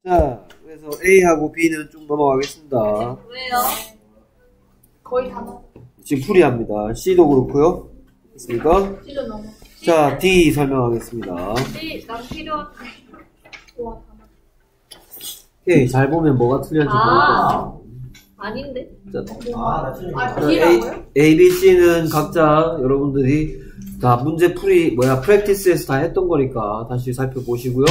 자, 그래서 A하고 B는 쭉 넘어가겠습니다. 왜요? 거의 다 넘어. 지금 풀이합니다. C도 그렇고요. 됐습니까? C도 넘어. 자, D 설명하겠습니다. C 난 필요한. 와, 오케이, 잘 보면 뭐가 틀렸는지 모르겠어요. 아닌데? 자, D라고요? A, B, C는 각자 여러분들이 다 문제 풀이, 프랙티스에서 다 했던 거니까 다시 살펴보시고요.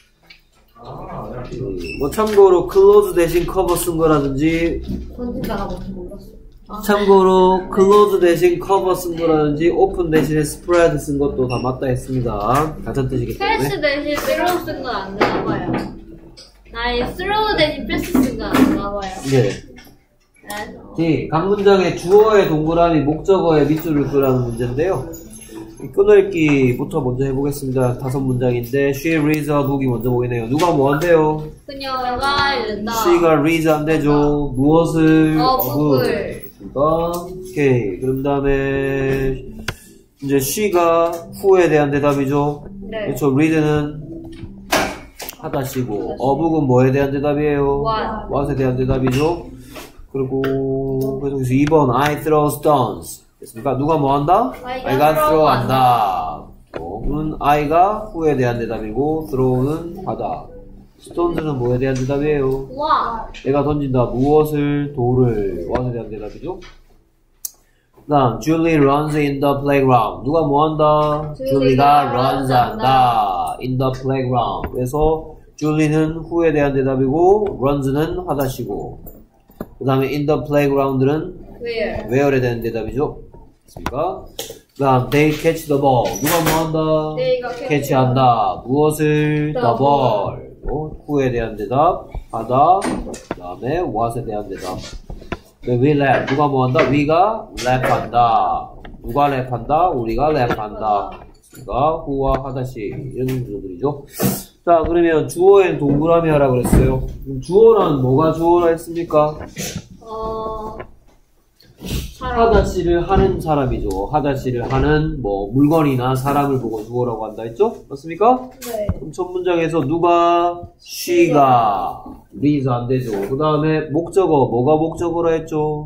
뭐 참고로 close 대신 cover 쓴 거라든지 던진다가 뭔지 몰랐어. 참고로 close 대신 cover 쓴 거라든지 open 대신에 spread 쓴 것도 다 맞다 했습니다. 같은 뜻이기 때문에. 패스 대신 throw 쓴 건 안 나와요. 나의 throw 대신 패스 쓴 건 안 나와요. 네. D. 각 문장의 주어의 동그라미, 목적어의 밑줄을 그으라는 문제인데요. 끊을기부터 먼저 해보겠습니다. 5문장인데 she reads a book이 먼저 보이네요. 누가 뭐 한대요? 그녀가 읽는다. she가 reads 안 되죠. 무엇을? book을. 오케이. 그럼 다음에 이제 she가 who에 대한 대답이죠. 네. 그렇죠. read는 하다시고 a book은 뭐에 대한 대답이에요? what에 대한 대답이죠. 그리고 그래서 2번 I throw stones. 됐습니까? 누가 뭐 한다? I가 throw 한다. 는 I가 who에 대한 대답이고 throw는 하다. stones는 뭐에 대한 대답이에요? 내가 던진다. 무엇을? 돌을. what에 대한 대답이죠? 그 다음 Julie runs in the playground. 누가 뭐 한다? Julie가 runs 한다. in the playground. 그래서 Julie는 who에 대한 대답이고 runs는 하다시고 그 다음에 in the playground는 where에 대한 대답이죠. 됐습니까? 그 다음 they catch the ball. 누가 뭐 한다? 캐치한다. 무엇을? the ball. who에 대한 대답 하다. 그 다음에 what에 대한 대답. we laugh. 누가 뭐 한다? we가 laugh 한다. 누가 laugh 한다? 우리가 laugh 한다. 됐습니까? who와 하다시 이런 구조들이죠. 자, 그러면 주어엔 동그라미 하라 그랬어요. 주어는 뭐가 주어라 했습니까? 하다시를 하는 사람이죠. 하다시를 하는 물건이나 사람을 보고 주어라고 한다 했죠? 맞습니까? 네. 그럼 첫 문장에서 누가? she가 reads 안 되죠. 그 다음에 목적어 뭐가 목적어라 했죠?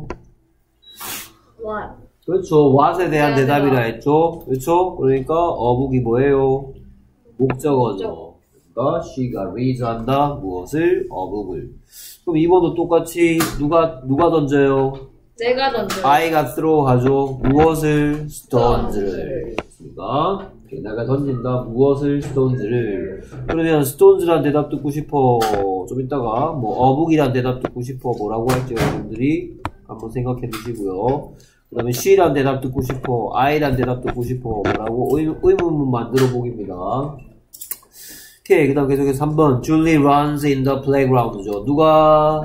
what. 그렇죠. what에 대한 대답이라 했죠. 그렇죠? 그러니까 어북이 뭐예요? 목적어죠. 그러니까 she가 reads 한다. 무엇을? 어북을. 그럼 2번도 똑같이 누가 던져요? 내가 던져요. I가 throw 하죠. 무엇을? stones를. 그렇습니까? 내가 던진다. 무엇을? stones를. 그러면 stones란 대답 듣고 싶어. 좀 이따가 어북이란 대답 듣고 싶어. 뭐라고 할지 여러분들이 한번 생각해 두시고요. 그 다음에 she란 대답 듣고 싶어. I란 대답 듣고 싶어. 뭐라고? 의문문 만들어 보기입니다. 오케이. 그 다음 계속해서 3번. Julie runs in the playground죠. 누가?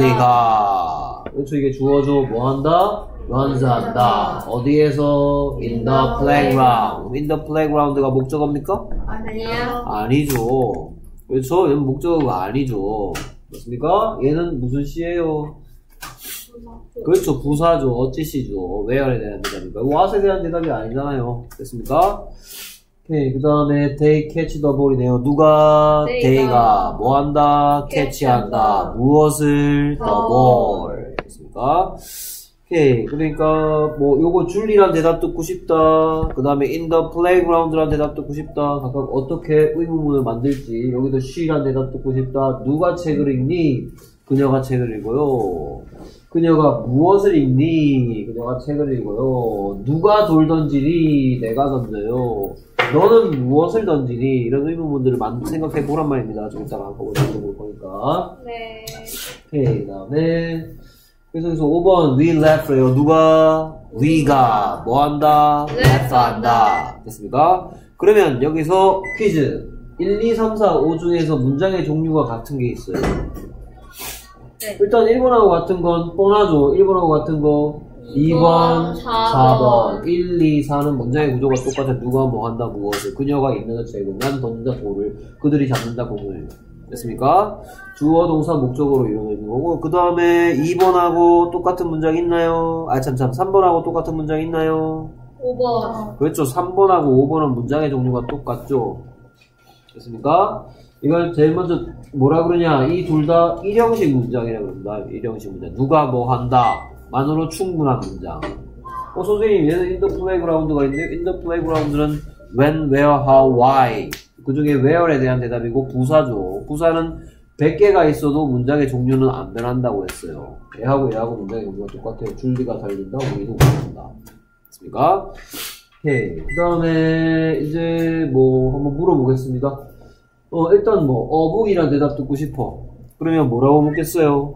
줄리가. 그렇죠. 이게 주어죠. 뭐 한다? runs 한다. 어디에서? in the playground. in the playground가 목적어입니까? 아니야. 아니죠. 그렇죠. 얘는 목적어가 아니죠. 맞습니까? 얘는 무슨 시예요? 그렇죠. 부사죠. 어찌시죠. where에 대한 대답입니까? what에 대한 대답이 아니잖아요. 됐습니까? 오케이. 그 다음에 they catch the ball이네요. 누가? they가 뭐 한다? catch한다. 무엇을? the ball. 됐습니까? 오케이. 그러니까 요거 줄리란 대답 듣고 싶다. 그 다음에 in the playground란 대답 듣고 싶다. 각각 어떻게 의문문을 만들지. 여기도 she란 대답 듣고 싶다. 누가 책을 읽니? 그녀가 책을 읽어요. 그녀가 무엇을 읽니? 그녀가 책을 읽어요. 누가 돌 던지니? 내가 던져요. 너는 무엇을 던지니? 이런 의문문들을 생각해 보란 말입니다. 좀 이따가 한번 볼 거니까. 네. 오케이. 그 다음에 그래서 5번 we laugh래요. 누가? we가 뭐 한다? laugh 한다. 됐습니까? 그러면 여기서 퀴즈 1, 2, 3, 4, 5 중에서 문장의 종류가 같은 게 있어요. 네. 일단 1번하고 같은 건 뻔하죠. 1번하고 같은 거 2번, 4번 1, 2, 4는 문장의 구조가 똑같아. 누가 뭐 한다 무엇을. 그녀가 읽는다 책을. 난 던진다 돌을. 그들이 잡는다 공을. 됐습니까? 주어 동사 목적으로 이루어져 있는 거고. 그 다음에 2번하고 똑같은 문장 있나요? 3번하고 똑같은 문장 있나요? 5번. 그렇죠. 3번하고 5번은 문장의 종류가 똑같죠. 됐습니까? 이걸 제일 먼저 뭐라 그러냐? 이 둘 다 일형식 문장이라고 그럽니다. 일형식 문장. 누가 뭐 한다. 만으로 충분한 문장. 선생님, 얘는 in the playground가 있는데, in the playground는 when, where, how, why. 그 중에 where에 대한 대답이고, 부사죠. 부사는 100개가 있어도 문장의 종류는 안 변한다고 했어요. 얘하고 문장의 종류가 똑같아요. 줄리가 달린다, 우리도 달린다. 됐습니까? 오케이. 그 다음에, 이제 뭐, 한번 물어보겠습니다. 일단 뭐, 어북이란 대답 듣고 싶어. 그러면 뭐라고 묻겠어요?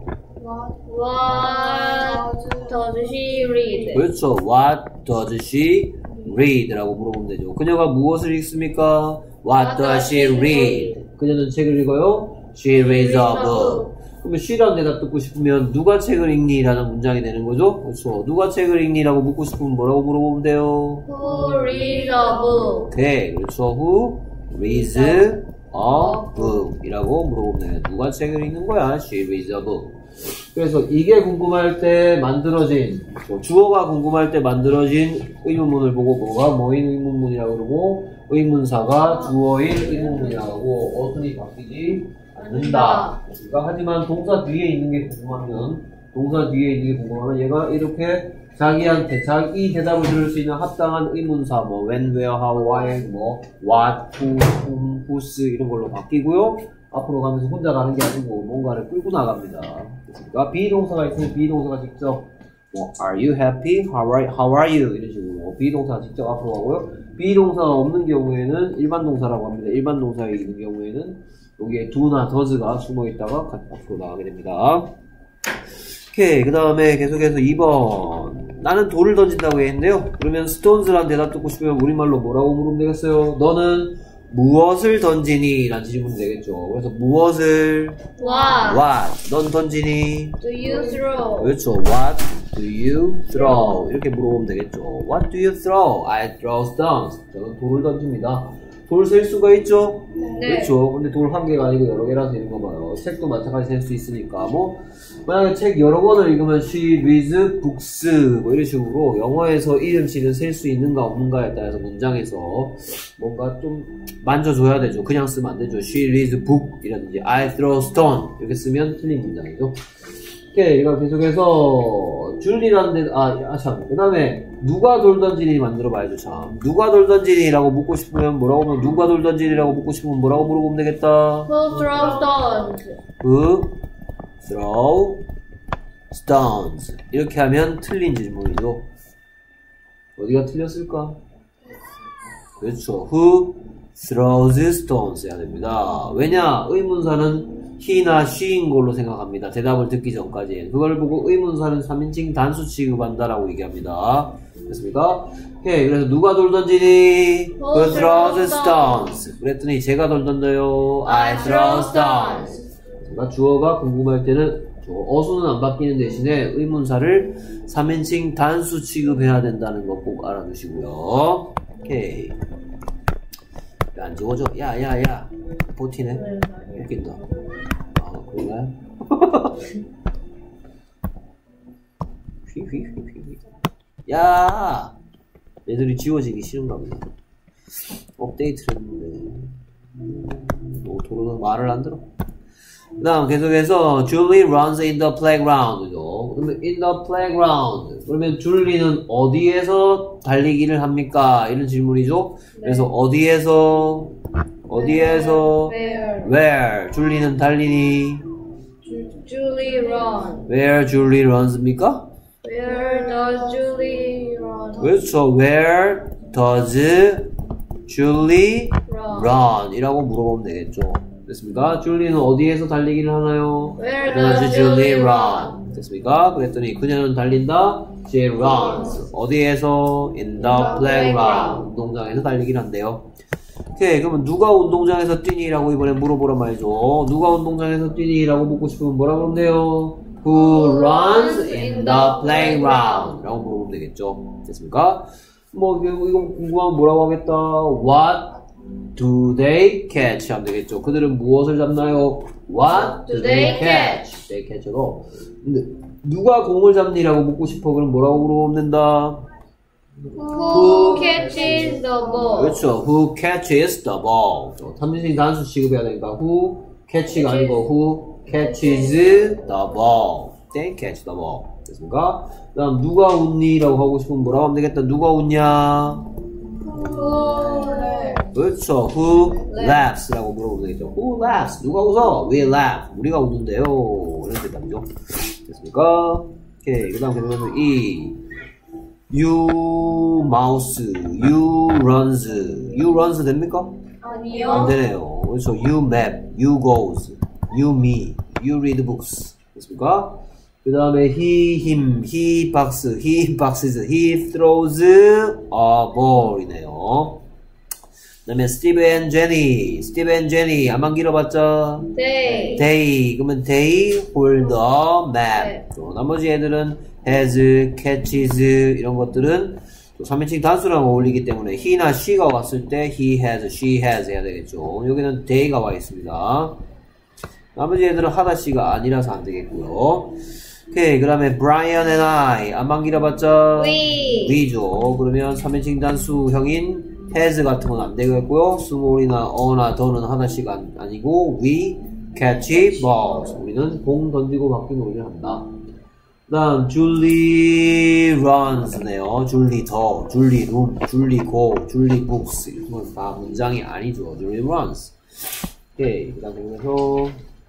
What does she read? 그렇죠. What does she read? 라고 물어보면 되죠. 그녀가 무엇을 읽습니까? What does she read? 그녀는 책을 읽어요? She reads a book. 그러면 she라는 대답 듣고 싶으면 누가 책을 읽니? 라는 문장이 되는 거죠. 그렇죠. 누가 책을 읽니? 라고 묻고 싶으면 뭐라고 물어보면 돼요? Who reads a book? 네, 그렇죠. Who reads a book? 이라고 물어보면 돼요. 누가 책을 읽는 거야? She reads a book. 그래서 이게 궁금할 때 만들어진, 주어가 궁금할 때 만들어진 의문문을 보고 뭐가 뭐인 의문문이라고 그러고, 의문사가 주어인 의문문이라고 하고, 어순이 바뀌지 않는다. 그러니까 하지만 동사 뒤에 있는 게 궁금하면 얘가 이렇게 자기한테 자기 대답을 들을 수 있는 합당한 의문사, 뭐 when, where, how, why, 뭐 what, who, whom, whose 이런 걸로 바뀌고요. 앞으로 가면서 혼자 가는 게 아니고 뭔가를 끌고 나갑니다. 그러니까 비동사가 있으면 비동사가 직접 뭐 are you happy? How are you? 이런 식으로 비동사가 직접 앞으로 가고요. 비동사가 없는 경우에는 일반 동사라고 합니다. 일반 동사에 있는 경우에는 여기에 do나 does가 숨어 있다가 앞으로 나가게 됩니다. 오케이. 그 다음에 계속해서 2번. 나는 돌을 던진다고 했는데요. 그러면 stones라는 대답 듣고 싶으면 우리말로 뭐라고 물으면 되겠어요? 너는 무엇을 던지니? 라는 질문이 되겠죠. 그래서 무엇을? What? 넌 던지니? Do you throw? 그렇죠. What do you throw? 이렇게 물어보면 되겠죠. What do you throw? I throw stones. 저는 돌을 던집니다. 돌 셀 수가 있죠? 네. 그렇죠. 근데 돌 한 개가 아니고 여러 개라서 이런 거 봐요. 책도 마찬가지 셀 수 있으니까. 뭐, 만약에 책 여러 권을 읽으면 she reads books. 뭐 이런 식으로 영어에서 이름씩은 셀 수 있는가 없는가에 따라서 문장에서 뭔가 좀 만져줘야 되죠. 그냥 쓰면 안 되죠. She reads book 이라든지 I throw stone 이렇게 쓰면 틀린 문장이죠. 오케이. 이거 계속해서 줄리라는 참. 그 다음에 누가 돌 던지니 만들어 봐야죠. 참. 누가 돌 던지니 라고 묻고 싶으면 뭐라고 하면 누가 돌 던지니 라고 묻고 싶으면 뭐라고 물어보면 되겠다. Who throws stones? Who throw stones. 이렇게 하면 틀린 질문이죠. 어디가 틀렸을까? 그렇죠. Who throws stones 해야 됩니다. 왜냐? 의문사는 he나 she인 걸로 생각합니다. 대답을 듣기 전까지. 그걸 보고 의문사는 3인칭 단수 취급한다라고 얘기합니다. 됐습니까? 오케이. 그래서 누가 돌 던지니? Who throws stones. 그랬더니 제가 돌 던져요. I throw stones. 그러니까 주어가 궁금할 때는 어수는 안 바뀌는 대신에 의문사를 3인칭 단수 취급해야 된다는 거 꼭 알아두시고요. 오케이. 야, 안 적어줘. 야. 보티네. 웃긴다. 아, 그런가요? 야! 얘들이 지워지기 싫은가 보네. 업데이트를 했는데. 도로는 말을 안 들어. 그 다음 계속해서 Julie runs in the playground죠. 그러면 in the playground. 그러면 줄리는 어디에서 달리기를 합니까? 이런 질문이죠. 그래서 어디에서 Where? 줄리는 달리니? Julie run. Where Julie runs입니까? Where does Julie run? 그렇죠. Where does Julie run? 이라고 물어보면 되겠죠. 됐습니까? 줄리는 어디에서 달리기를 하나요? Where does Julie run? 됐습니까? 그랬더니 그녀는 달린다. She runs. 어디에서? In the playground. 운동장에서 달리기를 한대요. 오케이. 그러면 누가 운동장에서 뛰니? 라고 이번에 물어보란 말이죠. 누가 운동장에서 뛰니? 라고 묻고 싶으면 뭐라고 그러면 돼요? Who runs in the playground? 라고 물어보면 되겠죠. 됐습니까? 뭐 이거 궁금하면 뭐라고 하겠다. What do they catch? 하면 되겠죠. 그들은 무엇을 잡나요? What do they catch? They catch로. 근데 누가 공을 잡니라고 묻고 싶어? 그럼 뭐라고 물어보면 된다? Who catches the ball? 그렇죠. Who catches the ball? 3인칭 단수 취급해야 되니까 who catch가 아니고 who catches the ball. They catch the ball. 됐습니까? 그 다음 누가 웃니? 라고 하고 싶으면 뭐라고 하면 되겠다. 누가 웃냐? 그렇죠. Who laughs? 라고 물어보면 되겠죠. Who laughs? 누가 웃어? We laugh. 우리가 웃는데요. 이런 대답이죠. 됐습니까? 오케이. 그 다음 계속해서 You mouse, you runs. You runs 됩니까? 아니요. 안 되네요. 그래서 you map, you goes, you me, you read books. 됐습니까? 그 다음에 he boxes, he throws a ball이네요. 그 다음에 Steve and Jenny 안만 길어봤자 they 그러면 they hold a map. 또 나머지 애들은 has, catches 이런 것들은 3인칭 단수랑 어울리기 때문에 he나 she가 왔을 때 he has, she has 해야 되겠죠. 여기는 they가 와 있습니다. 나머지 애들은 하다 씨가 아니라서 안 되겠고요. 오케이. 그 다음에 Brian and I 안만 길어봤자 we죠. 그러면 3인칭 단수형인 has 같은 건 안 되겠고요. small이나 어나 더는 하다 씨가 아니고 we catch balls. 우리는 공 던지고 받기 놀이를 한다. 그 다음 Julie runs네요. Julie 더, Julie room, Julie go, Julie books. 이건 다 문장이 아니죠. Julie runs. 오케이. 그 다음 계속해서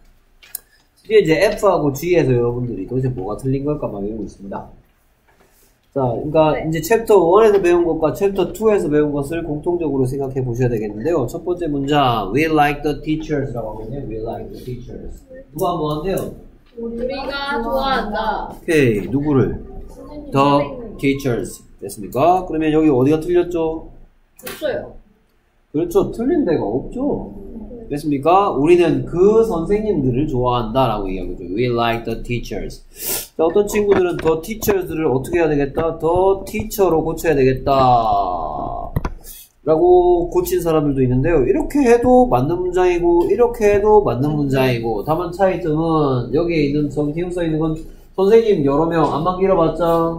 뒤에 이제 F하고 G에서 여러분들이 도대체 뭐가 틀린 걸까 막 외우고 있습니다. 자, 그러니까 이제 챕터 1에서 배운 것과 챕터 2에서 배운 것을 공통적으로 생각해 보셔야 되겠는데요. 첫 번째 문장, We like the teachers라고 하거든요. We like the teachers. 누가 뭐 한대요? 우리가 좋아한다. 오케이. 누구를? The teachers. 됐습니까? 그러면 여기 어디가 틀렸죠? 없어요. 그렇죠. 틀린 데가 없죠. 됐습니까? 우리는 그 선생님들을 좋아한다 라고 얘기하고 있죠. We like the teachers. 자, 어떤 친구들은 the teachers를 어떻게 해야 되겠다? the teacher로 고쳐야 되겠다 라고 고친 사람들도 있는데요. 이렇게 해도 맞는 문장이고 이렇게 해도 맞는 문장이고, 다만 차이점은 여기에 있는 정티움 써있는 건 선생님 여러 명 안만 길어봤자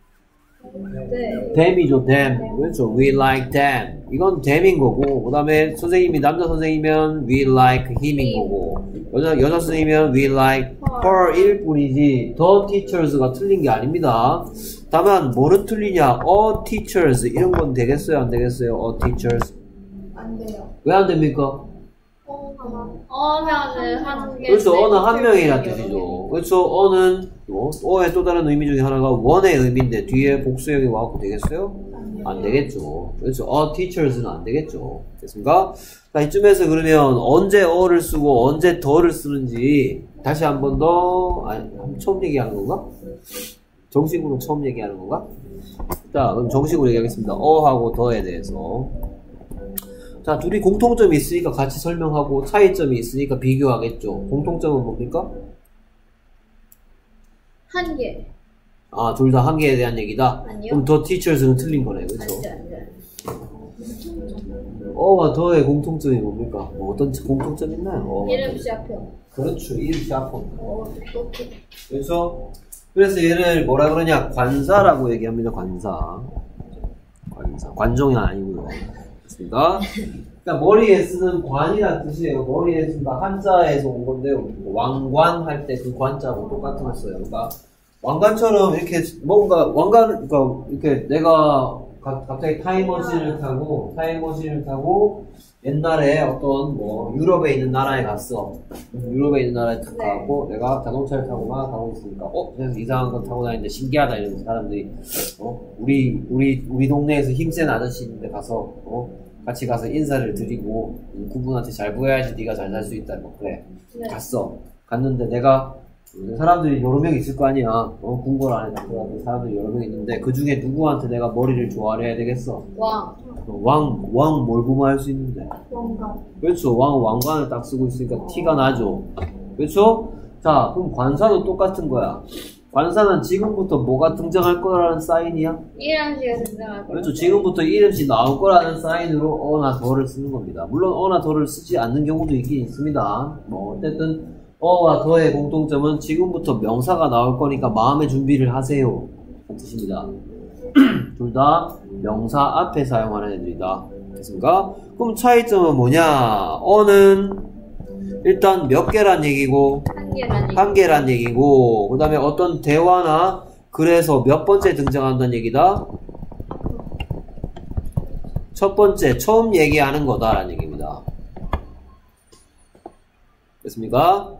them이죠. them. 그렇죠. We like them. 이건 them인 거고, 그 다음에 선생님이 남자 선생님이면 we like him인 거고, 여자 선생님이면 we like her 일 뿐이지 the teachers가 틀린 게 아닙니다. 다만 뭐는 틀리냐? a teachers 이런 건 되겠어요? 안 되겠어요? a teachers 안 돼요. 왜 안 됩니까? 하면은 하는 게 그렇죠. 어는 한 명이라는 뜻이죠. 그렇죠. 어는 어의 또 다른 의미 중에 하나가 원의 의미인데 뒤에 복수형이 와갖고 되겠어요? 안 되겠죠. 그렇죠. a teachers는 안 되겠죠. 됐습니까? 자, 이쯤에서 그러면 언제 어를 쓰고 언제 더를 쓰는지 다시 한 번 더, 처음 얘기하는 건가? 정식으로 처음 얘기하는 건가? 자, 그럼 정식으로 얘기하겠습니다. 어하고 더에 대해서. 자, 둘이 공통점이 있으니까 같이 설명하고 차이점이 있으니까 비교하겠죠. 공통점은 뭡니까? 한 개. 아, 둘 다 한 개에 대한 얘기다? 아니요. 그럼 더 teachers는 틀린 거네, 그쵸? 아니요. 어와 더의 공통점이 뭡니까? 뭐 어떤 공통점 있나요? 이름 시합형. 그렇죠. 이름 시합형. 똑똑해. 그렇죠? 그래서 얘를 뭐라 그러냐? 관사라고 얘기합니다. 관사. 관종이 아니고요. 그렇습니다. 그러니까 머리에 쓰는 관이라는 뜻이에요. 머리에 쓰는 한자에서 온 건데요. 왕관 할 때 그 관자하고 똑같은 거 써요. 그러니까 왕관처럼 이렇게 뭔가 그러니까 이렇게 내가 갑자기 타임머신을 타고 옛날에 어떤 뭐 유럽에 있는 나라에 갔어. 유럽에 있는 나라에 탁 가고 내가 자동차를 타고 막 가고 있으니까 그래서 이상한 거 타고 다니는데 신기하다 이러면서 사람들이 우리 동네에서 힘센 아저씨 있는데 가서 같이 가서 인사를 드리고 그분한테 잘 보여야지 네가 잘 살 수 있다. 뭐 그래. 갔는데 내가 사람들이 여러 명 있을 거 아니야. 궁궐 안에 들어가서 사람들이 여러 명 있는데 그 중에 누구한테 내가 머리를 조아려 해야 되겠어? 왕 뭘 부모할 수 있는데? 왕관. 그렇죠. 왕관을 딱 쓰고 있으니까 티가 나죠. 그렇죠? 자, 그럼 관사도 똑같은 거야. 관사는 지금부터 뭐가 등장할 거라는 사인이야? 이름씨가 등장할 거야. 그렇죠. 지금부터 이름씨 나올 거라는 사인으로 어나 더를 쓰는 겁니다. 물론 어나 더를 쓰지 않는 경우도 있긴 있습니다. 뭐 어쨌든 어와 더의 공통점은 지금부터 명사가 나올 거니까 마음의 준비를 하세요. 그 뜻입니다. 둘 다 명사 앞에 사용하는 애들이다. 됐습니까? 그럼 차이점은 뭐냐? 어는 일단 몇 개란 얘기고 한 개란 얘기고 그 다음에 어떤 대화나 글에서 몇 번째 등장한다는 얘기다? 첫 번째, 처음 얘기하는 거다라는 얘기입니다. 됐습니까?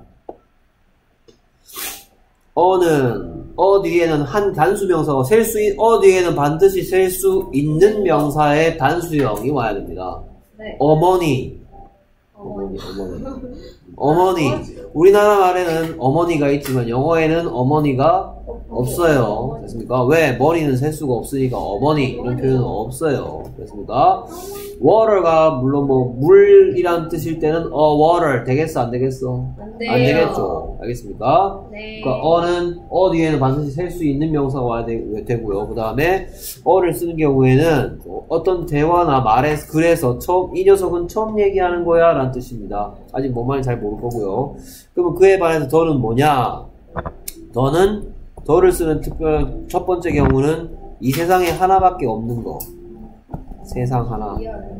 어는 뒤에는 한 단수명사가 뒤에는 반드시 셀 수 있는 명사의 단수형이 와야 됩니다. 네. 어머니. 우리나라 말에는 어머니가 있지만 영어에는 어머니가 없어요. 됐습니까? 왜? 머리는 셀 수가 없으니까 어머니 이런 표현은 없어요. 됐습니까? water가 물론 뭐 물이란 뜻일 때는 water 되겠어 안 되겠어? 안 돼요. 안 되겠죠. 알겠습니까? 네. 그러니까 뒤에는 반드시 셀 수 있는 명사가 와야 되고요. 그 다음에 를 쓰는 경우에는 어떤 대화나 글에서 이 녀석은 처음 얘기하는 거야 라는 뜻입니다. 아직 뭔 말인지 잘 모를 거고요. 그러면 그에 반해서 더는 뭐냐? 더를 쓰는 특별 첫 번째 경우는 이 세상에 하나밖에 없는 거. 세상 하나.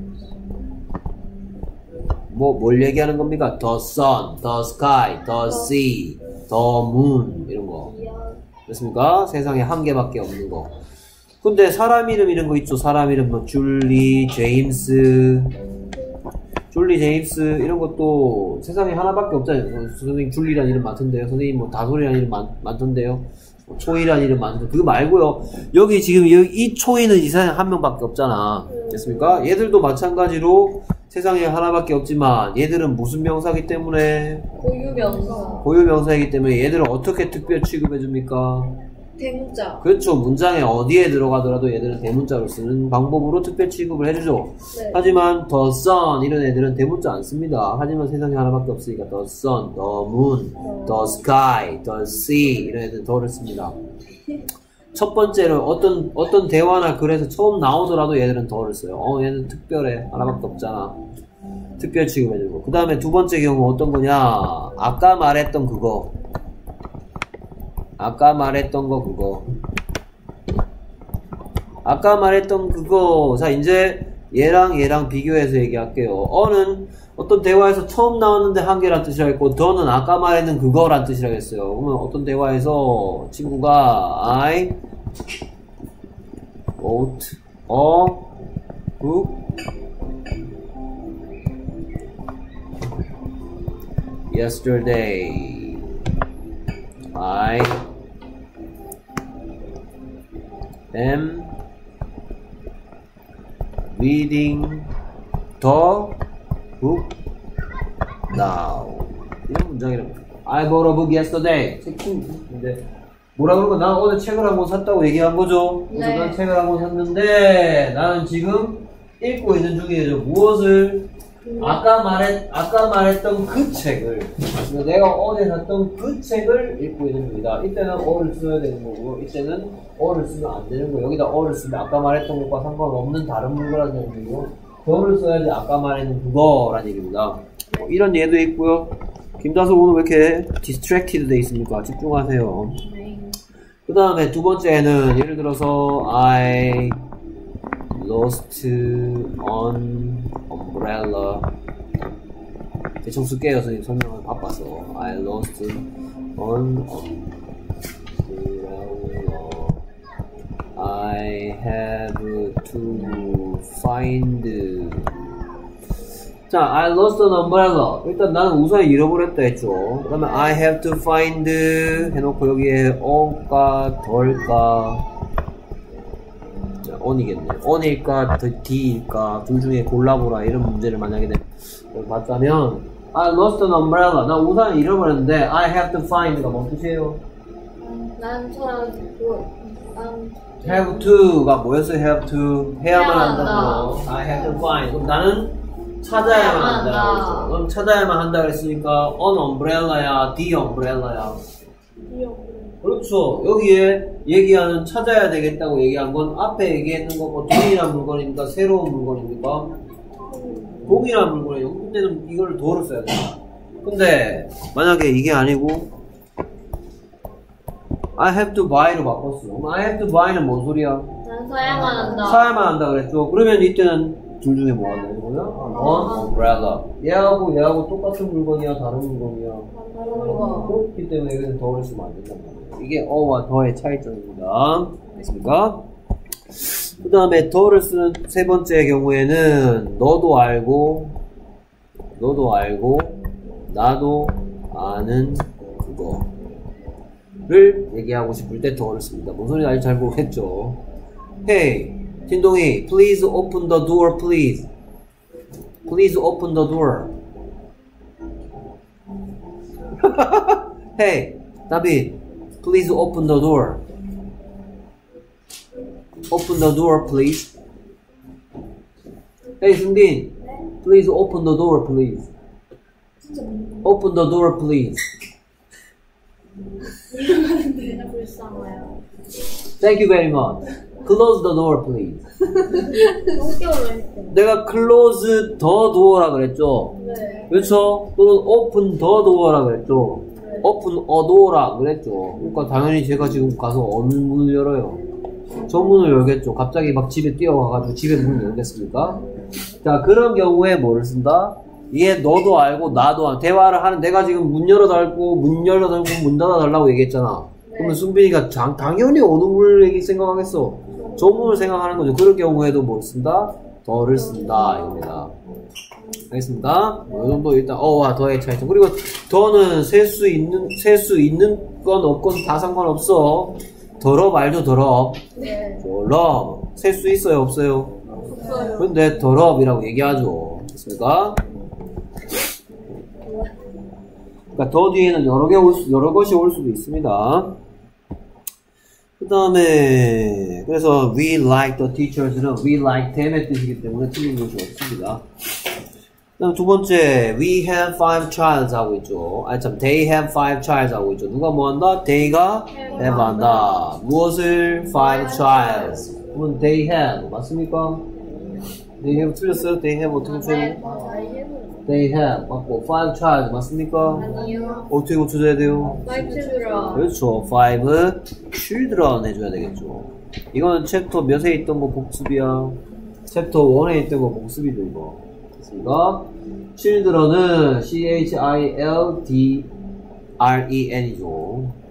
뭘 얘기하는 겁니까? The sun, the sky, the sea, the moon 이런 거. 됐습니까? 세상에 한 개밖에 없는 거. 근데 사람 이름 이런 거 있죠? 사람 이름 뭐 줄리, 제임스 이런 것도 세상에 하나밖에 없잖아요. 선생님 줄리란 이름 많던데요. 선생님 뭐 다솔이란 이름 많던데요. 초이란 이름 많던데 그거 말고요. 여기 지금 이 초이는 이 세상에 한 명밖에 없잖아. 됐습니까? 얘들도 마찬가지로 세상에 하나밖에 없지만 얘들은 무슨 명사이기 때문에 고유명사이기 때문에 얘들을 어떻게 특별 취급해줍니까? 대문자. 그렇죠. 문장에 어디에 들어가더라도 얘들은 대문자로 쓰는 방법으로 특별 취급을 해주죠. 네. 하지만 the sun 이런 애들은 대문자 안 씁니다. 하지만 세상에 하나밖에 없으니까 the sun, the moon, the sky, the sea 이런 애들은 더를 씁니다. 첫 번째로 어떤 대화나 글에서 처음 나오더라도 얘들은 더를 써요. 얘는 특별해. 하나밖에 없잖아. 특별 취급해주고. 그 다음에 두 번째 경우 어떤 거냐? 아까 말했던 그거. 아까 말했던 그거. 자, 이제 얘랑 비교해서 얘기할게요. 어는 어떤 대화에서 처음 나왔는데 한 개란 뜻이라고 했고, 더는 아까 말했는 그거란 뜻이라고 했어요. 그러면 어떤 대화에서 친구가 I wrote a book yesterday. I am reading the book now. 이런 문장이라고. I bought a book yesterday. 근데 뭐라 그러고 난 어제 책을 한 권 샀다고 얘기한 거죠. 그래서 네. 난 책을 한 권 샀는데 나는 지금 읽고 있는 중이에요. 무엇을? 아까 말했던 그 책을. 내가 어제 샀던 그 책을 읽고 있는 중이다. 이때는 어를 써야 되는 거고, 이때는 어를 쓰면 안 되는 거예요. 여기다 어를 쓰면 아까 말했던 것과 상관없는 다른 물건이라는 얘기고, 더를 써야지 아까 말했는 그거라는 얘기입니다. 이런 예도 있고요. 김다솔 오늘 왜 이렇게 distracted 돼 있습니까? 집중하세요. 그 다음에 두 번째는 예를 들어서 I lost an umbrella. 대충 쓸게요. 선생님 설명을 바빠서. I lost an umbrella. I have to find. 자, I lost an umbrella. 일단 나는 우산을 잃어버렸다 했죠. 그 다음에 I have to find 해놓고 여기에 on과 덜까. 자, on이겠네. on일까 d일까 둘 중에 골라보라. 이런 문제를 만약에 봤다면 I lost an umbrella. 나 우산을 잃어버렸는데 I have to find가 뭔 뜻이에요? have to가 뭐였어요? have to 해야만 한다고. I have to find. 그럼 나는 찾아야만 한다고 했죠. 그럼 찾아야만 한다고 했으니까 on umbrella야, the umbrella야. 그렇죠. 여기에 얘기하는 찾아야 되겠다고 얘기한 건 앞에 얘기했는 거고 동일한 물건입니까? 새로운 물건입니까? 동일한 물건이에요. 그때는 이걸 도를 써야 된다. 근데 만약에 이게 아니고 I have to buy로 바꿨어. 그럼 I have to buy는 뭔 소리야? 난 사야만 한다. 사야만 한다 그랬죠. 그러면 이때는 둘 중에 뭐가 되는 거야? umbrella. 얘하고 똑같은 물건이야, 다른 물건이야. 다른 물건. 그렇기 때문에 여기는 더를 쓰면 안 된단 말이에요. 이게 어와 더의 차이점입니다. 알겠습니까? 그 다음에 더를 쓰는 세 번째 경우에는 너도 알고 나도 아는 그거를 얘기하고 싶을 때 더를 씁니다. 뭔 소리인지 아직 잘 모르겠죠. Hey, 진동이, please open the door, please. Please open the door. Hey, David, please open the door. Open the door, please. Hey, 승빈, please open the door, please. Open the door, please. 불쌍해요. Thank you very much. Close the door, please. 성격으로 했어요. 내가 close the door라 그랬죠? 네. 그렇죠? 또는 open the door라 그랬죠? 네. open a door라 그랬죠? 그러니까 당연히 제가 지금 가서 어느 문을 열어요? 저 문을 열겠죠? 갑자기 막 집에 뛰어가가지고 집에 문을 열겠습니까? 자, 그런 경우에 뭐를 쓴다? 얘 너도 알고 나도 알고 대화를 하는 내가 지금 문 열어달고 문 닫아달라고 얘기했잖아. 네. 그러면 순빈이가 당연히 어느 문을 얘기 생각하겠어? 저 문을 생각하는 거죠. 그런 경우에도 뭘 쓴다? 더를 쓴다 이겁니다. 알겠습니까? 이 정도 일단 어와 더의 차이점. 그리고 더는 셀 수 있는 건 없건 다 상관없어. 더러 말도 더러. 네. 러 셀 수 있어요 없어요? 없어요. 근데 더럽이라고 얘기하죠. 됐습니까? 그러니까 더 뒤에는 여러 것이 올 수도 있습니다. 그 다음에 그래서 we like the teachers는 we like them의 뜻이기 때문에 틀린 것이 없습니다. 그 다음 두 번째 we have 5 childs 하고 있죠. they have 5 childs 하고 있죠. 누가 뭐 한다? they가 have 한다. 무엇을? 5 childs. 그러면 they have 맞습니까? they have 틀렸어요? they have 어떻게 쳐요? They have 맞고 5 childs 맞습니까? 아니요. 어떻게 고쳐줘야 돼요? 파이트라. 그렇죠. 5 children 해줘야 되겠죠. 이거는 챕터 몇에 있던 거 복습이야? 챕터 1에 있던 거 복습이죠 이거. 됐습니까? children은 children이죠.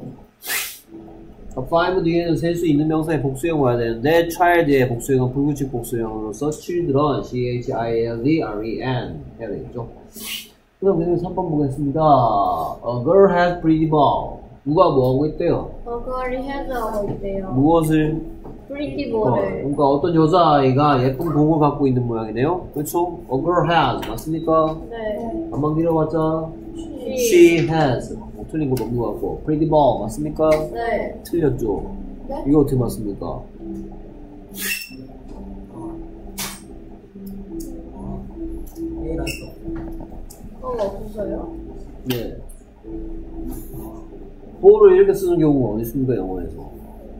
5 뒤에는 셀 수 있는 명사의 복수형 와야 되는데 child의 복수형은 불규칙 복수형으로서 children children 해야 되겠죠. 그 다음 계속 3번 보겠습니다. A girl has pretty ball. 누가 뭐하고 있대요? 버거리 헤드하고 있대요. 무엇을? 프리티볼을. 그러니까 어떤 여자아이가 예쁜 공을 갖고 있는 모양이네요. 그렇죠? A girl has 맞습니까? 네. 한번 밀어봤자 She has 틀린 거 넘겨갖고 pretty ball 맞습니까? 네. 틀렸죠? 네? 이거 어떻게 맞습니까? 없어요? 네. ball을 이렇게 쓰는 경우가 어디 있습니까? 영어에서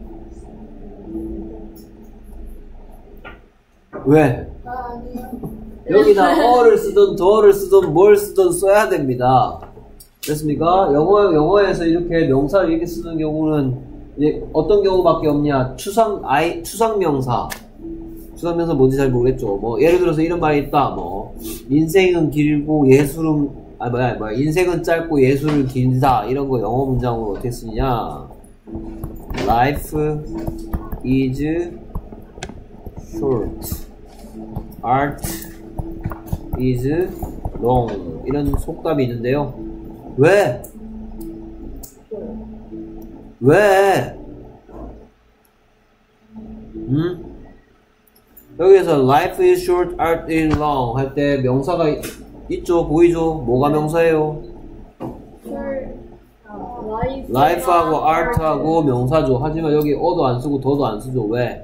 왜? 여기다 어를 쓰든 더를 쓰든 뭘 쓰든 써야 됩니다. 됐습니까? 영어에서 이렇게 명사를 이렇게 쓰는 경우는 이제 어떤 경우밖에 없냐? 추상명사. 추상명사 뭔지 잘 모르겠죠. 뭐 예를 들어서 이런 말이 있다. 뭐 인생은 길고 예술은 인생은 짧고 예술은 길다. 이런 거 영어 문장으로 어떻게 쓰냐? Life is short. Art is long. 이런 속담이 있는데요. 왜? 여기에서 life is short, art is long 할 때 명사가 있죠? 보이죠? 뭐가 명사예요? life하고 art하고 명사죠. 하지만 여기 어도 안 쓰고 더도 안 쓰죠. 왜?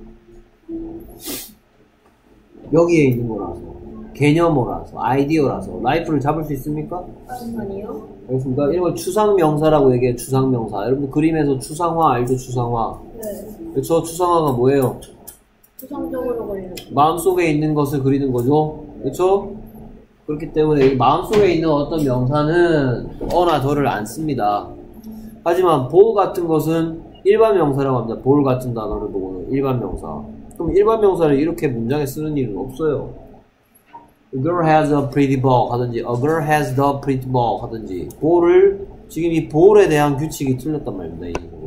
여기에 있는 거라서. 개념어라서, 아이디어라서 라이프를 잡을 수 있습니까? 아니요. 알겠습니까? 이런 걸 추상명사라고 얘기해요. 추상명사. 여러분 그림에서 추상화 알죠? 추상화. 네. 그렇죠? 추상화가 뭐예요? 추상적으로 그리는. 마음속에 있는 것을 그리는 거죠. 그렇죠? 그렇기 때문에 이 마음속에 있는 어떤 명사는 어나 더를 안 씁니다. 하지만 보호 같은 것은 일반 명사라고 합니다. 볼 같은 단어를 보고는 일반 명사. 그럼 일반 명사를 이렇게 문장에 쓰는 일은 없어요. A girl has a pretty ball 하든지 A girl has the pretty ball 하든지 볼을 지금 이 볼에 대한 규칙이 틀렸단 말입니다. 이 부분.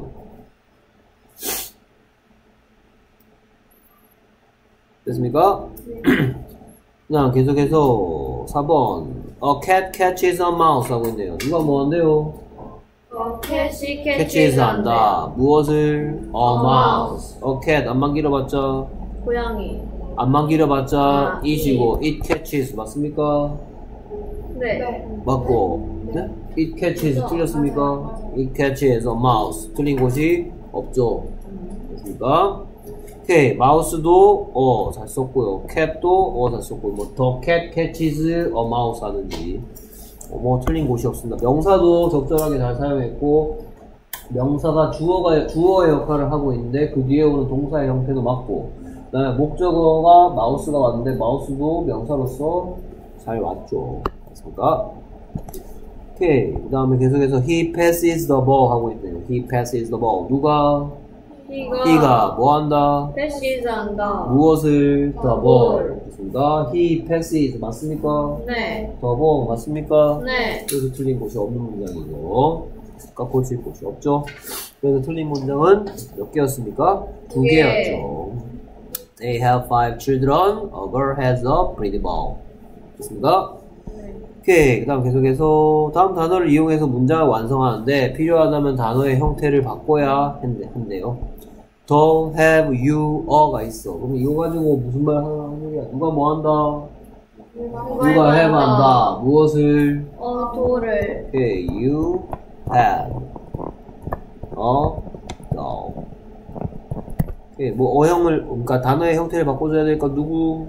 됐습니까? 그냥 계속해서 4번 A cat catches a mouse 하고 있네요. 누가 뭐 한대요? catches 한다. 무엇을? A mouse. A cat 안만 길어봤자? 고양이. 안만 길어봤자 아, it이고 it catches 맞습니까? 네. 맞고 네? it catches 틀렸습니까? it catches a mouse 틀린 곳이 없죠. 됐습니까? 오케이 마우스도 잘 썼고요. cat도 잘 썼고요. 뭐 the cat catches a mouse 하든지 뭐 틀린 곳이 없습니다. 명사도 적절하게 잘 사용했고 명사가 주어의 역할을 하고 있는데 그 뒤에 오는 동사의 형태도 맞고 그 다음에 목적어가 마우스가 왔는데 마우스도 명사로서 잘 왔죠. 맞습니까? 오케이 그 다음에 계속해서 he passes the ball 하고 있네요. he passes the ball 누가? he가 뭐 한다? 패시즈 한다. 무엇을? the ball 맞습니다. he passes 맞습니까? 네. the ball 맞습니까? 네. 그래서 틀린 곳이 없는 문장이고 고칠 곳이 없죠. 그래서 틀린 문장은 몇 개였습니까? 2개였죠. They have 5 children. A girl has a pretty ball. 됐습니까? 오케이. 그 다음 계속해서 다음 단어를 이용해서 문장을 완성하는데 필요하다면 단어의 형태를 바꿔야 한대요. Don't have you, a가 있어. 그럼 이거 가지고 무슨 말 하는 거야? 누가 뭐 한다? 누가 have 한다. 무엇을? 돌을. 오케이. You have a doll. 오케이. 뭐 어형을 그러니까 단어의 형태를 바꿔줘야 될까? 누구?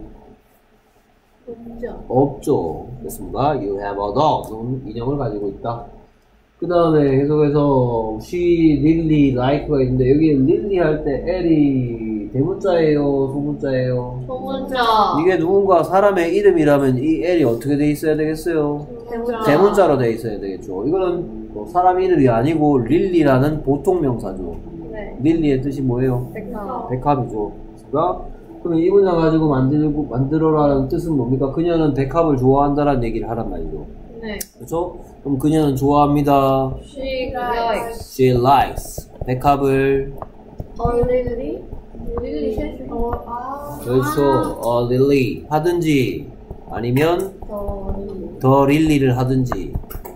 없죠. 됐습니다. You have a dog. 인형을 가지고 있다. 그 다음에 계속해서 she really like가 있는데 여기 really 할 때 L이 대문자예요? 소문자예요? 소문자. 이게 누군가 사람의 이름이라면 이 L이 어떻게 돼 있어야 되겠어요? 대문자로 돼 있어야 되겠죠. 이거는 뭐 사람 이름이 아니고 릴리라는 보통 명사죠. 네. 릴리의 뜻이 뭐예요? 백합. 백합이죠. 그러니까 그럼 이 문장 가지고 만들어라는 뜻은 뭡니까? 그녀는 백합을 좋아한다라는 얘기를 하란 말이죠. 네. 그렇죠? 그럼 그녀는 좋아합니다. She likes. She likes. 백합을 lily? lily 그렇죠. lily 하든지 아니면 더 릴리를 하든지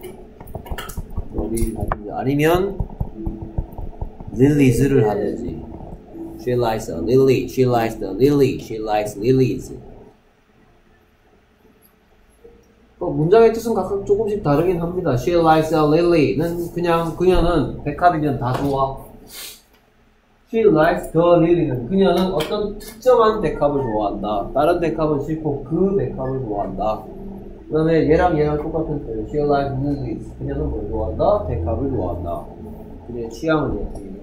아니면 lilies를 하든지 She likes a lily. She likes the lily. She likes lilies. 문장의 뜻은 각각 조금씩 다르긴 합니다. She likes a lily는 그냥 그녀는 백합이면 다 좋아. She likes the lily는 그녀는 어떤 특정한 백합을 좋아한다. 다른 백합은 싫고 그 백합을 좋아한다. 그 다음에 얘랑 똑같은 뜻이에요. She likes lilies. 그녀는 뭘 좋아한다? 백합을 좋아한다. 그녀의 취향을 얘기합니다.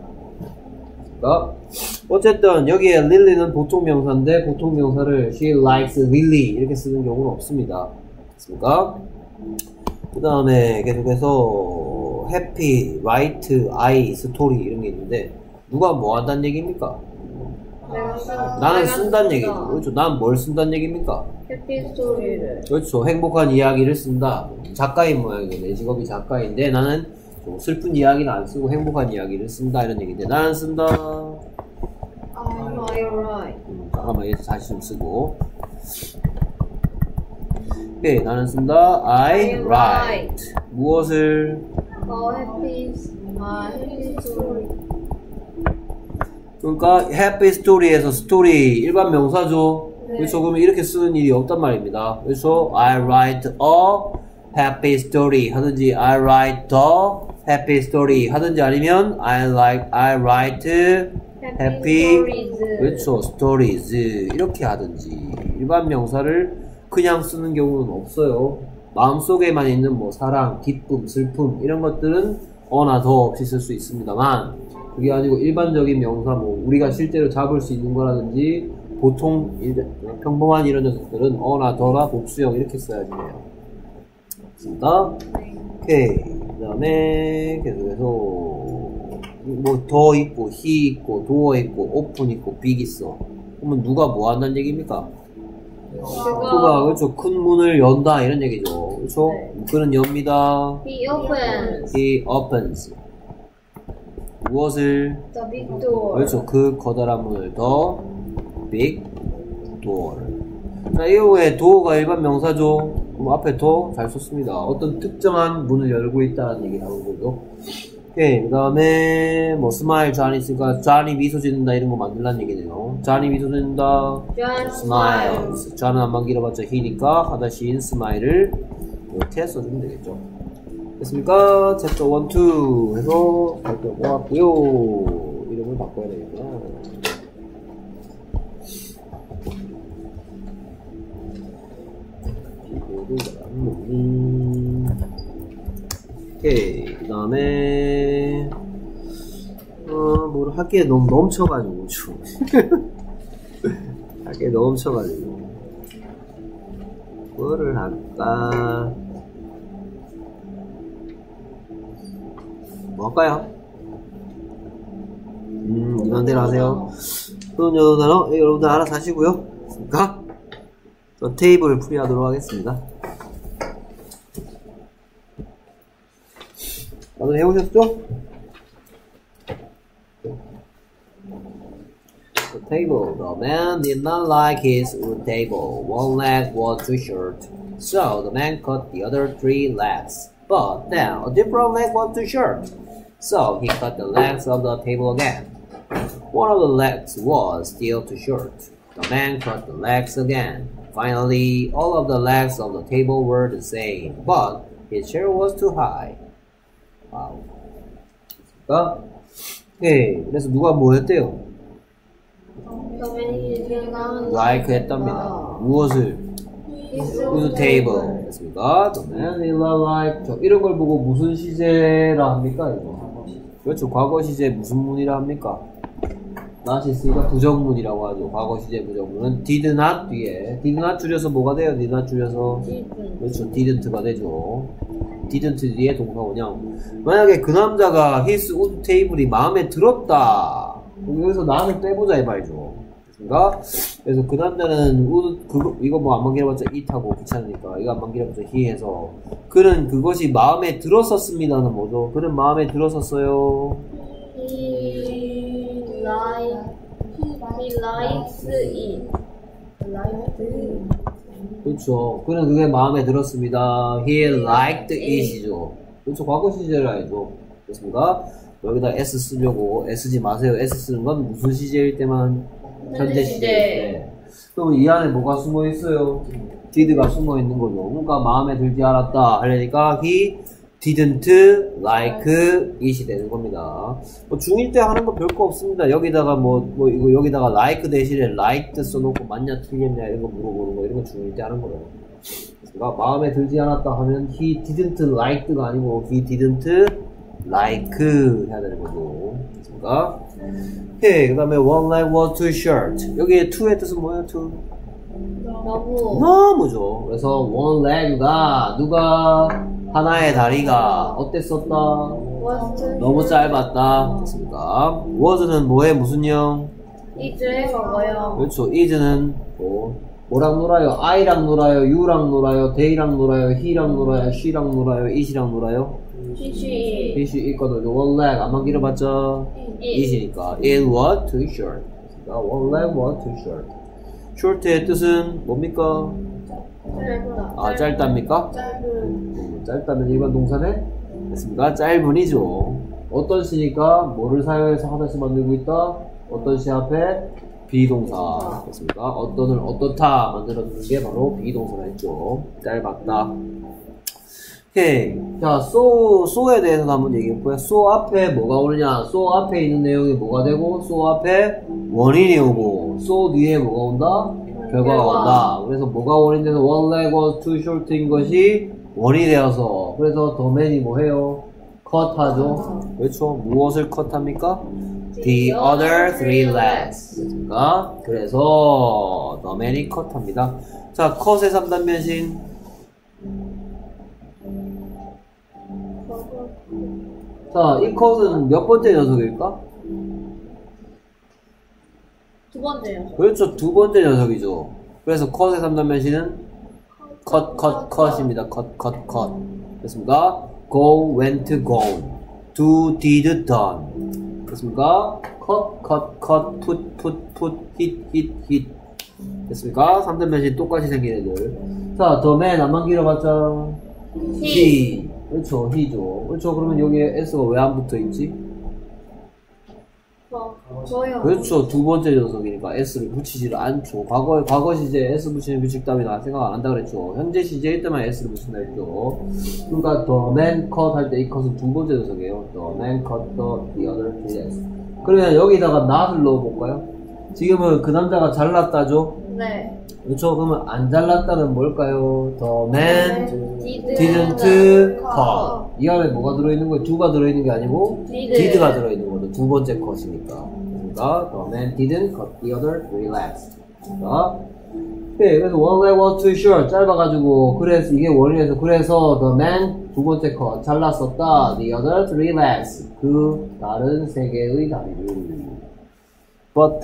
어쨌든 여기에 lily는 보통 명사인데 보통 명사를 she likes lily 이렇게 쓰는 경우는 없습니다. 됐습니까? 그 다음에 계속해서 happy, write, I, story 이런 게 있는데 누가 뭐 한다는 얘기입니까? 나는 쓴다는 얘기죠. 그렇죠. 난 뭘 쓴다는 얘기입니까? 해피 스토리를. 그렇죠. 행복한 이야기를 쓴다. 작가인 모양이네. 내 직업이 작가인데 나는 슬픈 이야기는 안 쓰고 행복한 이야기를 쓴다 이런 얘기인데 나는 쓴다. I write. 잠깐만 얘도 다시 좀 쓰고. 오케이 나는 쓴다. I write. 무엇을? happy story. 그러니까 happy story에서 story 일반 명사죠. 네. 그렇죠. 그러면 이렇게 쓰는 일이 없단 말입니다. 그래서 I write a happy story 하든지 I write the happy story 하든지 아니면 I write happy 그렇죠. stories 이렇게 하든지 일반 명사를 그냥 쓰는 경우는 없어요. 마음속에만 있는 뭐 사랑, 기쁨, 슬픔 이런 것들은 어나 더 없이 쓸 수 있습니다만 그게 아니고 일반적인 명사 뭐 우리가 실제로 잡을 수 있는 거라든지 보통 평범한 이런 녀석들은 어나 더나 복수형 이렇게 써야지 돼요. 됐습니다. 오케이. 그 다음에 계속해서 뭐 더 있고 he 있고 door 있고 open 있고 big 있어. 그러면 누가 뭐 한다는 얘기입니까? 그가 그렇죠. 큰 문을 연다 이런 얘기죠. 그렇죠? 네. 그는 엽니다. He opens He opens. 무엇을? the big door. 그렇죠. 그 커다란 문을 더 big door. 자, 이 경우에 door가 일반 명사죠. 그럼 앞에 더 잘 썼습니다. 어떤 특정한 문을 열고 있다는 얘기 나오는 거죠. 오케이. 그 다음에 뭐 스마일 잔이 있으니까 잔이 미소 짓는다 이런 거 만들라는 얘기네요. 잔이 미소 짓는다. John smiles. 잔은 한번 길어봤자 he니까 하다시인 스마일을 이렇게 써주면 되겠죠. 됐습니까? 챕터 1, 2 해서 살펴보았고요. 이름을 바꿔야 되겠구나. 오케이. 그 다음에 뭘 할게 너무 넘쳐가지고 할게 넘쳐가지고 뭐를 할까? 뭐 할까요? 이런대로 하세요. 그러면 단어 여러분들 알아서 하시고요. 그러니까 테이블을 풀이하도록 하겠습니다. 다들 해오셨죠? The table. The man did not like his wood table. One leg was too short, so the man cut the other 3 legs. But then a different leg was too short, so he cut the legs of the table again. One of the legs was still too short. The man cut the legs again. Finally, all of the legs of the table were the same, but his chair was too high. 와우. 오케이. 그래서 누가 뭐 했대요? like 했답니다. 무엇을? wood table. 됐습니까? The man did not like. 이런 걸 보고 무슨 시제라 합니까? 이거. 그렇죠. 과거 시제 무슨 문이라 합니까? not 있으니까 부정문이라고 하죠. 과거 시제 부정문은 did not 뒤에 did not 줄여서 뭐가 돼요? did not 줄여서 그렇죠. didn't가 되죠. didn't 뒤에 동사 원형. 만약에 그 남자가 his wood table이 마음에 들었다. 여기서 나는 빼보자 이 말이죠. 그러니까 그래서 그 남자는 wood 이거 뭐 안만 길어봤자 it하고 귀찮으니까 이거 안만 길어봤자 he 해서 그는 그것이 마음에 들었었습니다는 뭐죠? 그는 마음에 들었었어요. He likes it. 그렇죠. 그는 그게 마음에 들었습니다. He liked it이죠. 그렇죠. 과거 시제를 알죠. 그렇습니까? 여기다 S 쓰려고 S지 마세요. S 쓰는 건 무슨 시제일 때만 현재 시제일 때. 그럼 이 안에 뭐가 숨어 있어요? did가 숨어 있는 거죠. 그러니까 마음에 들지 않았다 하려니까 he didn't like it이 되는 겁니다. 뭐 중1 때 하는 거 별거 없습니다. 여기다가 이거 여기다가 like 대신에 liked 써놓고 맞냐 틀렸냐 이런 거 물어보는 거 이런 거 중1 때 하는 거예요. 그러니까 마음에 들지 않았다 하면 he didn't like가 아니고 he didn't like 해야 되는 거죠. 그러니까 오케이. 그 다음에 one leg was too short. 여기에 too의 뜻은 뭐예요? too? 너무죠. 그래서 one leg가 누가 하나의 다리가 어땠었다? 너무 짧았다. 됐습니까? was는 뭐의 무슨 형? is의 과거형. 그렇죠. is는 뭐랑 놀아요? I랑 놀아요? You랑 놀아요? they랑 놀아요? he랑 놀아요? she랑 놀아요? it이랑 놀아요? it이 있거든요. one leg 안만 길어봤자 it이니까 it was too short. 그러니까 one leg was too short. short의 뜻은 뭡니까? 짧답니까? 짧다면 일반 동사네? 됐습니까? 짧은이죠. 어떤 시니까 뭐를 사용해서 하나씩 만들고 있다? 어떤 시 앞에 비동사. 됐습니까? 어떤을 어떻다 만들어주는 게 바로 비동사가 있죠. 짧았다. 오케이. 자, so에 대해서 한번 얘기해볼까요? so 앞에 뭐가 오느냐? so 앞에 있는 내용이 뭐가 되고, so 앞에 원인이 오고, so 뒤에 뭐가 온다? 결과가 온다. 그래서 뭐가 원인이 돼서 one leg was too short인 것이 원이 되어서, 그래서 the man이 뭐 해요? cut 하죠. 그렇죠. 무엇을 컷합니까? The other 3 legs. 됐습니까? 그래서 the man이 컷합니다. 자, 컷의 3단 변신. 자, 이 컷은 몇 번째 녀석일까? 두 번째요. 그렇죠. 두 번째 녀석이죠. 그래서 컷의 3단변시는 컷입니다. 컷. 됐습니까? go, went, gone. do, did, done. 됐습니까? cut, put, hit. 됐습니까? 3단변시 똑같이 생긴 애들. 자, the man 안만 길어봤자 he. 그렇죠. he죠. 그렇죠. 그러면 여기에 s가 왜 안 붙어있지? 저요. 그렇죠. 두 번째 녀석이니까 s를 붙이지를 않죠. 과거 시제에 s 붙이는 규칙 따위나 생각 안 한다 그랬죠. 현재 시제일 때만 s를 붙인다 했죠. 그러니까 the man cut 할 때 이 컷은 두 번째 녀석이에요. the man cut the other dress. 그러면 여기다가 not을 넣어볼까요? 지금은 그 남자가 잘났다죠? 네. 그렇죠. 그러면 안 잘났다는 뭘까요? The man didn't cut. 이 안에 뭐가 들어있는 거예요? do가 들어있는 게 아니고 did가 들어있는 거죠. 두 번째 컷이니까. 그러니까 the man didn't cut the other three legs. 그러니까 네, 그래서 one leg was too short 짧아가지고 그래서 이게 원인에서 그래서 the man 두 번째 컷 잘랐었다. The other three legs 그 다른 세 개의 다리를. But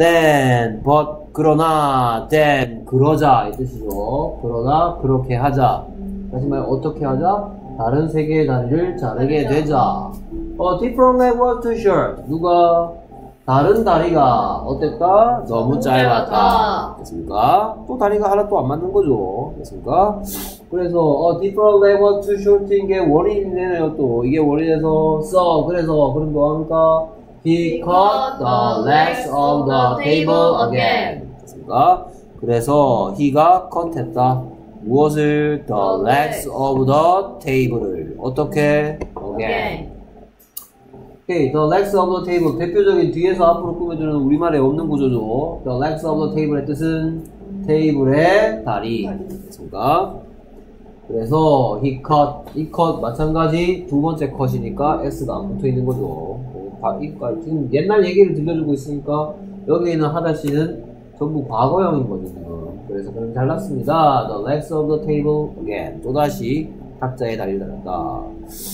그러나 then 그러자 이 뜻이죠. 그러나 그렇게 하자. 다시 말해 어떻게 하자? 다른 세 개의 다리를 자르게 되자. different leg was too short. 누가? 다른 다리가 어땠다? 너무 짧았다. 됐습니까? 또 다리가 하나 또 안 맞는 거죠. 됐습니까? 그래서 different leg was too short인 게 원인이 되네요. 또 이게 원인에서 그래서 그럼 뭐합니까? He cut the legs of the table again. 됐습니까? 그래서 he가 cut했다. 무엇을? The legs of the table을. 어떻게? Again. Okay, the legs of the table. 대표적인 뒤에서 앞으로 꾸며주는 우리말에 없는 구조죠. The legs of the table의 뜻은 테이블의 다리. 됐습니까? 그래서 이 컷 마찬가지 두 번째 컷이니까 s가 안 붙어 있는 거죠. 지금 옛날 얘기를 들려주고 있으니까 여기 있는 하다시는 전부 과거형인 거죠 지금. 그래서 그럼 잘났습니다. The legs of the table again. 또다시 탁자에 다리를 달았다.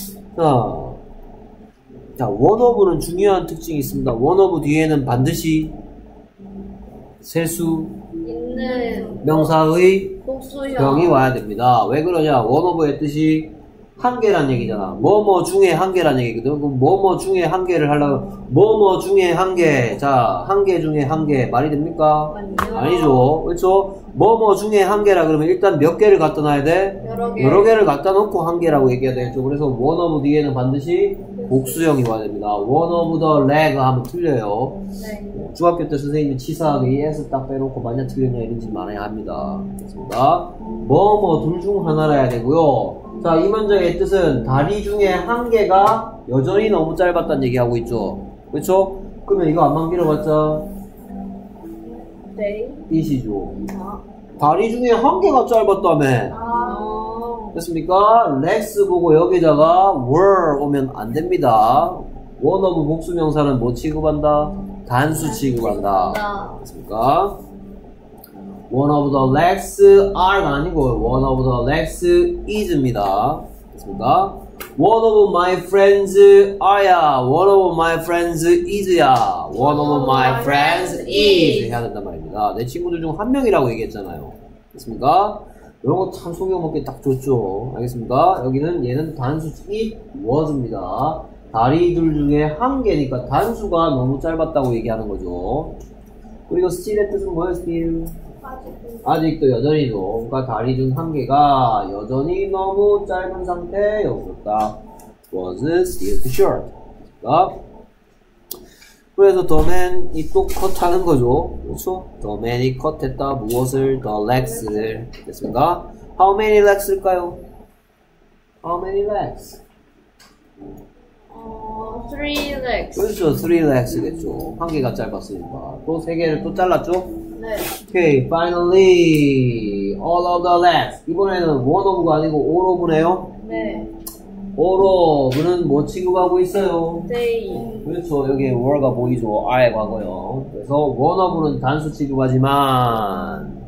자, one of는 중요한 특징이 있습니다. one of 뒤에는 반드시 셀 수 있는 명사의 복수형. 병이 와야 됩니다. 왜 그러냐? one of의 뜻이 한 개란 얘기잖아. 뭐뭐 중에 한 개란 얘기거든. 그럼 뭐뭐 중에 한 개를 하려면 뭐뭐 중에 한 개. 자, 한 개 중에 한 개. 말이 됩니까? 아니죠. 그렇죠? 뭐뭐 중에 한 개라 그러면 일단 몇 개를 갖다 놔야 돼? 여러 개를 갖다 놓고 한 개라고 얘기해야 되겠죠. 그래서 one of 뒤에는 반드시 복수형이 와야 됩니다. one of the leg 하면 틀려요. 네. 중학교 때 선생님이 치사하게 이 S 딱 빼놓고 만약 틀렸냐 이런 짓 많이 합니다. 됐습니다. 뭐뭐 둘 중 하나라 해야 되고요. 자, 이 문장의 뜻은 다리 중에 한 개가 여전히 너무 짧았다는 얘기하고 있죠. 그렇죠? 그러면 이거 안만 길어봤자 네. 이시죠. 다리 중에 한 개가 짧았다며. 됐습니까? legs 보고 여기다가 were 오면 안 됩니다. one of 복수명사는 뭐 취급한다? 단수 취급한다. 됐습니까? one of the legs are가 아니고 one of the legs is입니다. 됐습니까? one of my friends are야. one of my friends is야. one of my friends is 해야 된단 말입니다. 내 친구들 중 한 명이라고 얘기했잖아요. 됐습니까? 이런 거 참 속여먹기 딱 좋죠. 알겠습니까? 여기는 얘는 단수 it was입니다. 다리들 중에 한 개니까 단수가 너무 짧았다고 얘기하는 거죠. 그리고 still의 뜻은 뭐예요? still? 아직도 여전히도. 그러니까 다리 중 한 개가 여전히 너무 짧은 상태였었다. was still too short. 그래서 the man이 또 컷하는 거죠. 그렇죠? the man이 컷했다. 무엇을? the legs를. 됐습니까? how many legs일까요? how many legs? 3 legs. 그렇죠. 3 legs겠죠. 한 개가 짧았으니까. 또 세 개를 또 잘랐죠? 네. Okay, finally, all of the legs. 이번에는 one of가 아니고 all of네요. 네. all of는 뭐 취급하고 있어요? they. 그렇죠. 여기에 were가 보이죠. R의 과거요. 그래서 one of는 단수 취급하지만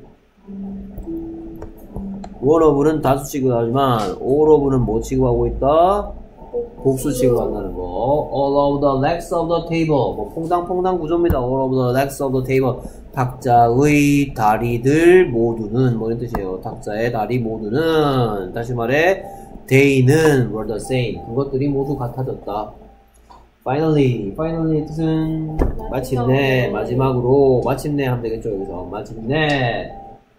one of는 단수 취급하지만 all of는 뭐 취급하고 있다? 복수 취급한다는 거. all over the legs of the table. 뭐 퐁당퐁당 구조입니다. all over the legs of the table. 탁자의 다리들 모두는 뭐 이런 뜻이에요. 탁자의 다리 모두는 다시 말해 they는 were the same. 그것들이 모두 같아졌다. finally 뜻은 마침내, 마지막으로 마침내 하면 되겠죠. 여기서 마침내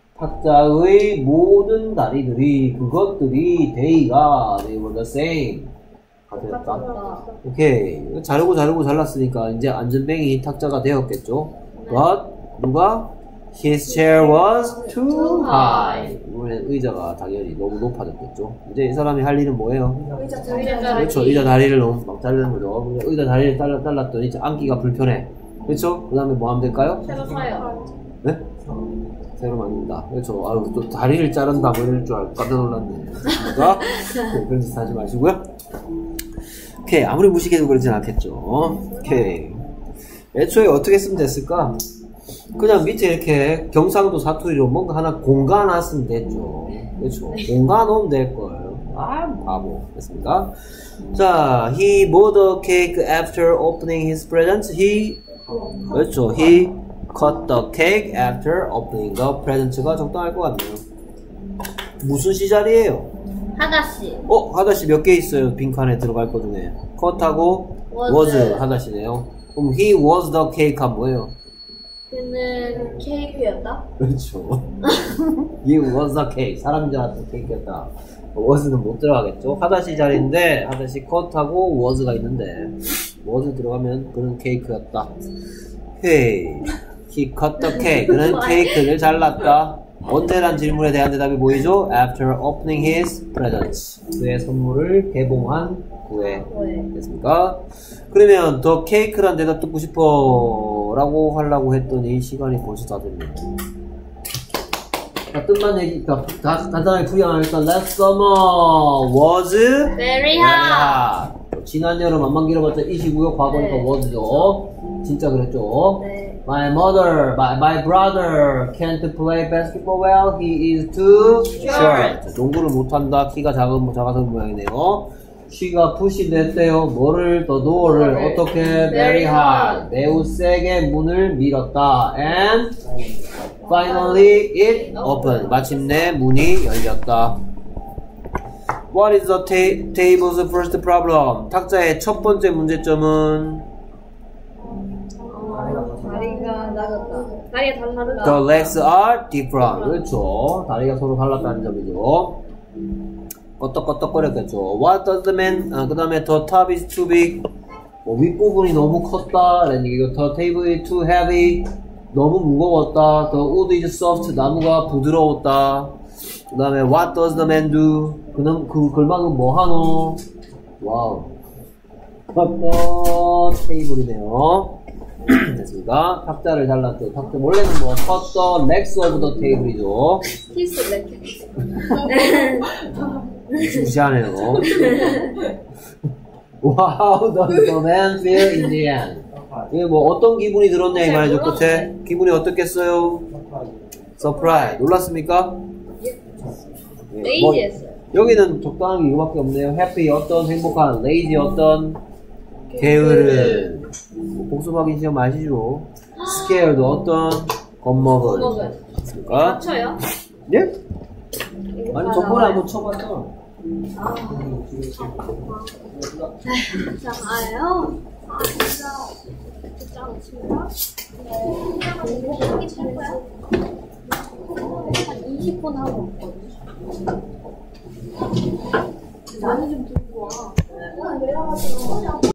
탁자의 모든 다리들이 그것들이 they were the same 같아졌다. 오케이. 자르고 잘랐으니까 이제 안전뱅이 탁자가 되었겠죠. but 누가? His chair was too high. 이번엔 의자가 당연히 너무 높아졌겠죠. 이제 이 사람이 할 일은 뭐예요? 그렇죠. 의자 다리를 너무 막 자르는 거죠. 의자 다리를 잘랐더니 이제 앉기가 불편해. 그렇죠? 그 다음에 뭐 하면 될까요? 새로 사요. 네? 새로 만듭니다. 그렇죠. 아유, 또 다리를 자른다 뭐 이럴 줄 알고 깜짝 놀랐네. 그러니까 그런 짓 하지 마시고요. 오케이. 아무리 무식해도 그러진 않겠죠. 오케이. 애초에 어떻게 쓰면 됐을까? 그냥 밑에 이렇게 경상도 사투리로 뭔가 하나 공가놨으면 됐죠. 그렇죠. 공가놓으면 될 거예요. 아, 바보. 됐습니까? 자, he bought a cake after opening his presents. 그렇죠. He cut the cake after opening the presents가 적당할 것 같네요. 무슨 시절이에요? 하다씨. 하다씨 몇 개 있어요? 빈칸에 들어갈 거 중에. cut하고 was 하다씨네요. 그럼 he was the cake 하면 뭐예요? 그는 케이크였다? 그렇죠. He was a cake. 사람 줄 알았던 케이크였다. was는 못 들어가겠죠. 하다시 자리인데 하다시 cut하고 was가 있는데 was 들어가면 그는 케이크였다. Hey, he cut the cake. 그는 케이크를 잘랐다. 언제란 질문에 대한 대답이 보이죠? After opening his presents. 그의 선물을 개봉한 후에. 됐습니까? 그러면 더 케이크란 대답 듣고 싶어 라고 하려고 했더니 시간이 벌써 다 됐네요. 자, 뜻만 얘기, 간단하게 풀이하니까 last summer was very hot. 지난 여름 안만 길어봤자 이시고요. 과거니까 was죠. 진짜 그랬죠. 네. My brother can't play basketball well. He is too short. 농구를 못한다. 키가 작아서 모양이네요. She가 pushing 했대요. 뭐를 더 door를 어떻게 very hard 매우 세게 문을 밀었다. And finally it opened. 마침내 문이 열렸다. What is the table's first problem? 탁자의 첫 번째 문제점은 다리가 낮았다. 다리가 다르다. The legs are different. 그렇죠. 다리가 서로 달랐다는 점이죠. 껐덕껐덕거렸겠죠. What does the man, 그 다음에 the top is too big. 윗부분이 너무 컸다. 라는 얘기고, the table is too heavy. 너무 무거웠다. The wood is soft. 나무가 부드러웠다. 그 다음에 what does the man do? 그는 그 글망은 뭐 하노? 와우. 컷더 테이블이네요. 됐습니까? 탁자를 잘랐죠. 탁자 원래는 뭐 컷더 legs of the table이죠. 키스 렉. 무시하네요. Wow, does the man feel in the end? 이게 뭐 어떤 기분이 들었냐 이 말이죠. 끝에 기분이 어떻겠어요? Surprise. 놀랐습니까? 레이지했어요. 여기는 적당한 게 이거밖에 없네요. Happy 어떤 행복한, lazy 어떤 게으른. 복습하기 시험 아시죠? Scared 어떤 겁먹은. 됐습니까? 맞춰요? 예? 아니 저번에 한번 쳐봤죠. 진짜요? 진짜 칩니다. 공부하기 잘해요. 한 20분 하고 왔거든요. 많이 좀 들고 와. 내려가서